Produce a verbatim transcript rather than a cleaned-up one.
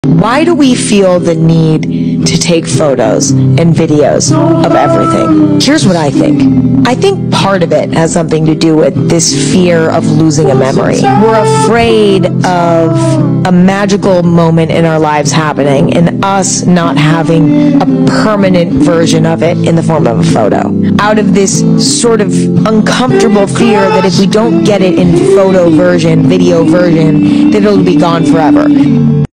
Why do we feel the need to take photos and videos of everything? Here's what I think. I think part of it has something to do with this fear of losing a memory. We're afraid of a magical moment in our lives happening and us not having a permanent version of it in the form of a photo. Out of this sort of uncomfortable fear that if we don't get it in photo version, video version, that it'll be gone forever.